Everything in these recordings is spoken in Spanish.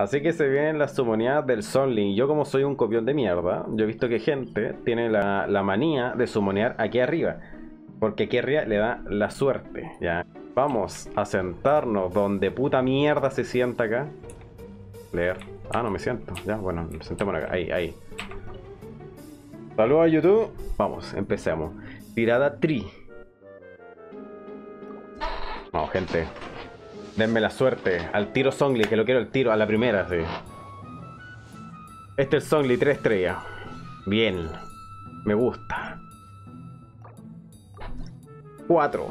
Así que se vienen las sumoneadas del Sonling. Yo como soy un copión de mierda, yo he visto que gente tiene la manía de sumonear aquí arriba. Porque aquí arriba le da la suerte, ¿ya? Vamos a sentarnos donde puta mierda se sienta acá. Leer. Ah, no me siento. Ya, bueno, sentémonos acá. Ahí. Saludos a YouTube. Vamos, empecemos. Tirada tri. Vamos, gente. Denme la suerte. Al tiro Zhongli, que lo quiero el tiro a la primera, sí. Este es el Zhongli 3 estrellas. Bien. Me gusta. 4.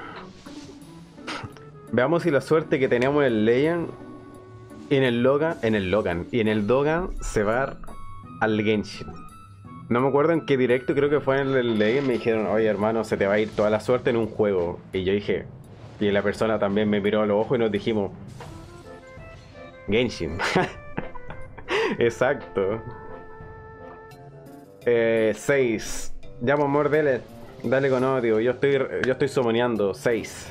Veamos si la suerte que tenemos en el Legend, en el Logan y en el Dogan se va al Genshin. No me acuerdo en qué directo, creo que fue en el Legend, me dijeron, oye hermano, se te va a ir toda la suerte en un juego. Y yo dije, y la persona también me miró a los ojos y nos dijimos, Genshin. Exacto. 6. Ya, pues, amor, dale con odio. Yo estoy sumoneando. 6.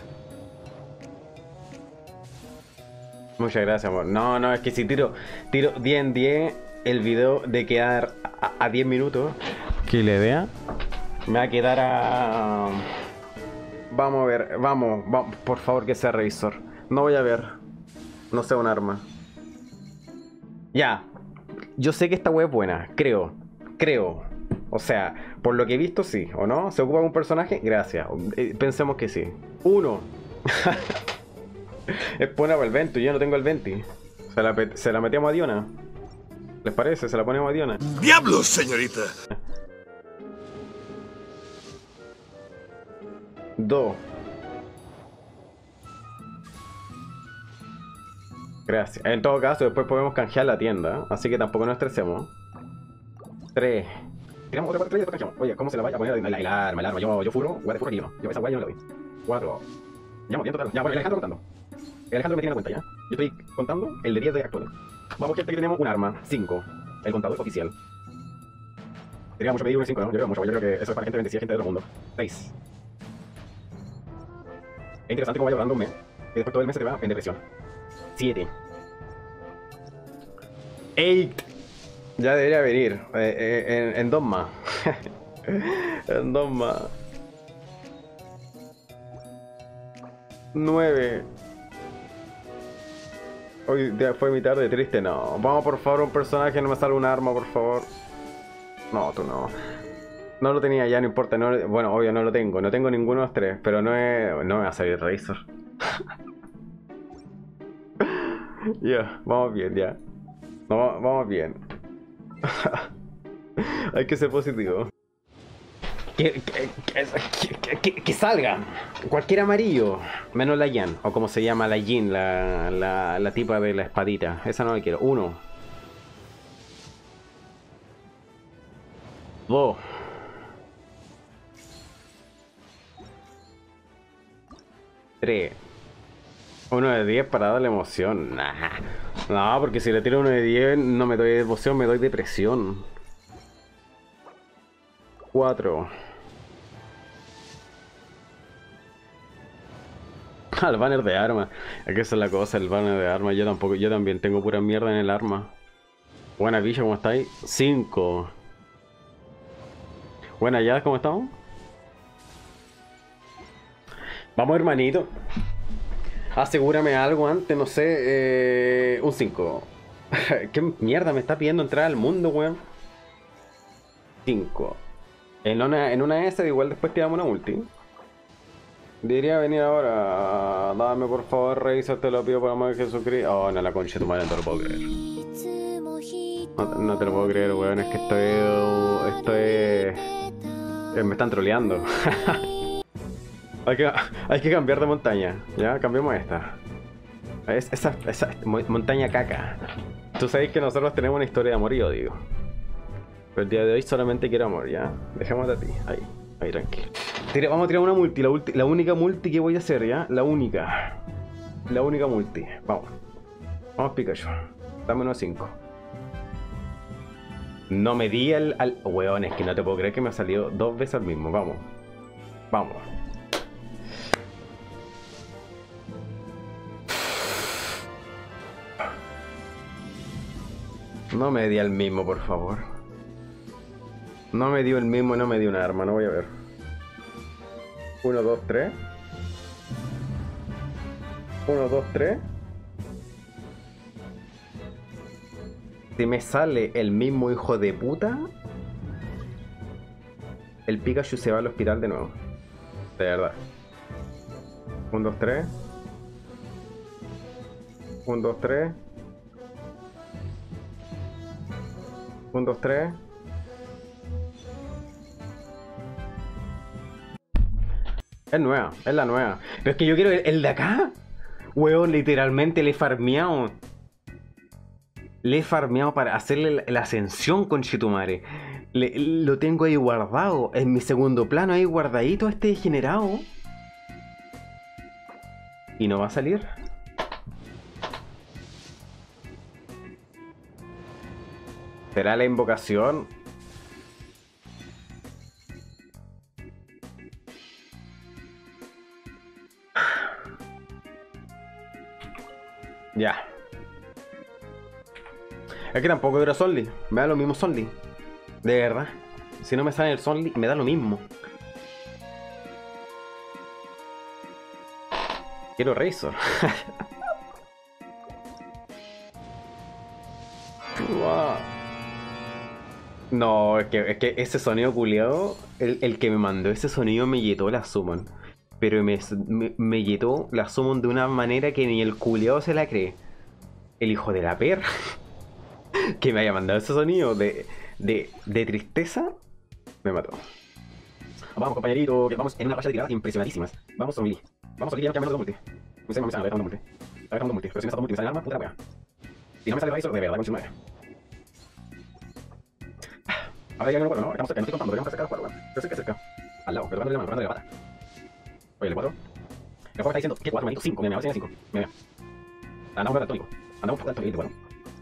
Muchas gracias, amor. No, es que si tiro 10 en 10, el video de quedar a 10 minutos que le vea, me va a quedar a... Vamos a ver, vamos, por favor que sea revisor. No voy a ver. No sea un arma. Ya. Yo sé que esta web es buena, creo. O sea, por lo que he visto, sí, ¿o no? ¿Se ocupa un personaje? Gracias. Pensemos que sí. 1. Es buena para el Venti, yo no tengo el Venti. Se la metemos a Diona. ¿Les parece? Se la ponemos a Diona. ¡Diablos, señorita! 2. Gracias. En todo caso, después podemos canjear la tienda, así que tampoco nos estresemos. 3. Tiramos otra 4 y después canjeamos. Oye, ¿cómo se la vaya a poner el arma? Yo furo, guay de furo aquí no. Yo esa guay yo no la doy. 4. Ya, bien total. Ya, bueno, el Alejandro contando. El Alejandro me tiene la cuenta ya. Yo estoy contando el de 10 de actual. Vamos, gente, que tenemos un arma. 5. El contador oficial. Sería mucho pedir un 5, ¿no? Yo creo mucho. Yo creo que eso es para gente bendecida, gente de otro mundo. 6. Es interesante cómo vaya hablando un mes. Y después todo el mes se te va en depresión. 7. 8. Ya debería venir. En 2 más. En 2 más. 9. Hoy fue mi tarde triste, no. Vamos por favor un personaje, no me sale un arma, por favor. No, tú no. No lo tenía ya, no importa. No, bueno, obvio no lo tengo. No tengo ninguno de los 3, pero no me va a salir Razor. Ya, vamos bien, ya. No, vamos bien. Hay que ser positivo. Que salga cualquier amarillo, menos la Yan, o como se llama la Jin, la tipa de la espadita. Esa no la quiero. 1. 2. 3. 1 de 10 para darle emoción. Nah. No, porque si le tiro 1 de 10 no me doy emoción, me doy depresión. 4. El banner de arma. Es que esa es la cosa, el banner de arma. Yo también tengo pura mierda en el arma. Buena bicha, ¿cómo estáis? 5. Buena ya, ¿cómo estamos? Vamos, hermanito. Asegúrame algo antes, no sé. Un 5. ¿Qué mierda me está pidiendo entrar al mundo, weón? 5. En una S igual después tiramos una multi. Debería venir ahora. Dame por favor, revisa, te lo pido por amor de Jesucristo. Oh, no, la concha de tu madre, no te lo puedo creer. No te lo puedo creer, weón. Es que me están troleando. Hay que cambiar de montaña. Ya, cambiemos esta. Esa montaña caca. Tú sabes que nosotros tenemos una historia de amor y odio. Pero el día de hoy solamente quiero amor, ya. Dejémoslo a ti. Ahí, tranquilo. Vamos a tirar una multi, la única multi que voy a hacer, ¿ya? La única multi. Vamos, Pikachu. Dame unos 5. No me di al... Weón, es que no te puedo creer que me ha salido 2 veces al mismo. Vamos. No me di el mismo, por favor. No me dio el mismo, no me dio un arma, no voy a ver. 1, 2, 3. 1, 2, 3. Si me sale el mismo hijo de puta, el Pikachu se va al hospital de nuevo. De verdad. 1, 2, 3. 1, 2, 3. 1, 2, 3. Es nueva, es la nueva. Pero es que yo quiero el de acá. Weón, literalmente le he farmeado. Le he farmeado para hacerle la ascensión con Chitumare. Lo tengo ahí guardado. En mi segundo plano ahí guardadito este degenerado. Y no va a salir. ¿Será la invocación? Ya. Es que tampoco quiero Sonly. Me da lo mismo Sonly. De verdad. Si no me sale el Sonly, me da lo mismo. Quiero Razor. No, es que ese sonido culiado, el que me mandó ese sonido me yetó la summon. Pero me yetó la summon de una manera que ni el culiado se la cree. El hijo de la perra que me haya mandado ese sonido de tristeza, me mató. Vamos, compañerito, que vamos en una racha de tiradas impresionantísimas. Vamos, Somili. Vamos, Somili, ya me dos multi. Me sale, a ver, dando multi. A ver, dando multi. Pero si me sale multi, me sale el arma, puta wea. Si no me sale Razor, de verdad, con su madre. Ahora ya no recuerdo, ¿no? Estamos cerca, no estoy contando, deberíamos estar cerca del juego, weón. Estoy cerca. Al lado, pero tocándole la pata. Oye, el 4. El juego está diciendo que 4, manito, 5. Mira, me va a 5. Mira. Andamos por el tónico. Andamos por el tónico, weón.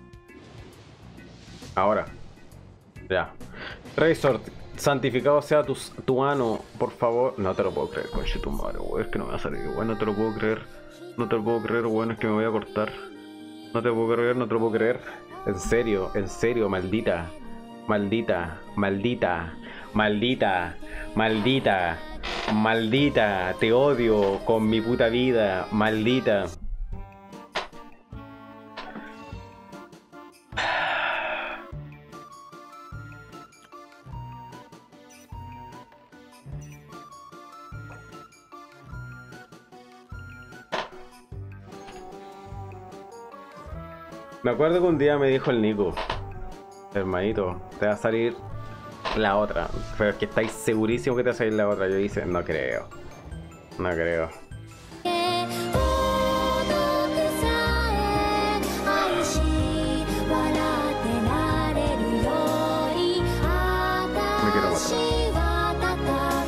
Ahora. Ya. Razor, santificado sea tu ano, por favor. No te lo puedo creer, conche tu madre, weón. Es que no me va a salir, weón. No te lo puedo creer. No te lo puedo creer, weón. Es que me voy a cortar. No te lo puedo creer, no te lo puedo creer. En serio, maldita. Maldita, maldita, maldita, maldita, maldita, te odio con mi puta vida, maldita. Me acuerdo que un día me dijo el Nico, hermanito, te va a salir la otra, pero es que estáis segurísimo que te va a salir la otra. Yo dije, no creo, no creo. Me quiero matar.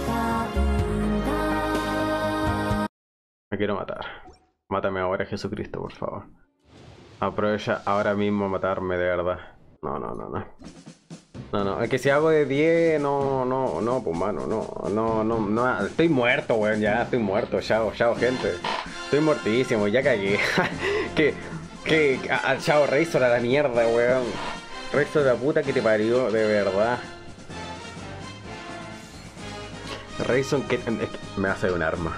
Me quiero matar. Mátame ahora, Jesucristo, por favor. Aprovecha ahora mismo a matarme, de verdad. No, no, no, no. No, no, es que si hago de 10, no, pues mano, no. Estoy muerto, weón, ya, estoy muerto. Chao, gente. Estoy muertísimo, ya cagué. Chao, Razor a la mierda, weón. Razor de la puta que te parió, de verdad. Razor que me hace un arma.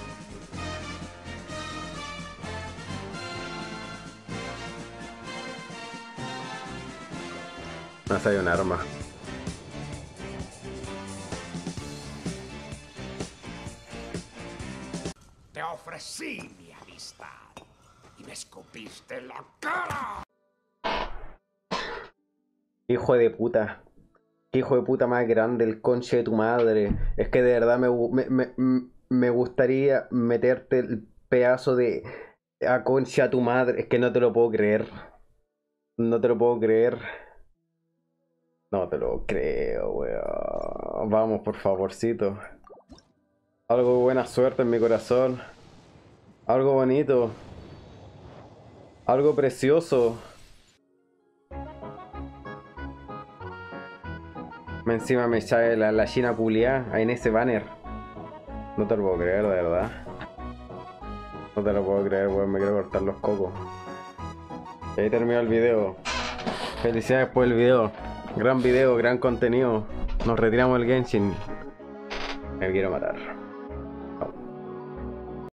Me hace un arma. Te ofrecí mi amistad y me escupiste en la cara. Hijo de puta. Hijo de puta más grande, el conche de tu madre. Es que de verdad me gustaría meterte el pedazo de a concha a tu madre. Es que no te lo puedo creer. No te lo puedo creer. No te lo creo, weón. Vamos, por favorcito. Algo de buena suerte en mi corazón. Algo bonito. Algo precioso. Encima me echa la china culiá en ese banner. No te lo puedo creer, de verdad. No te lo puedo creer, weón. Me quiero cortar los cocos. Y ahí termina el video. Felicidades por el video, gran contenido. Nos retiramos del Genshin. Me quiero matar.